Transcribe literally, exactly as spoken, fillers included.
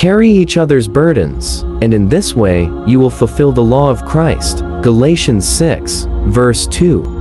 Carry each other's burdens, and in this way you will fulfill the law of Christ. Galatians six, verse two.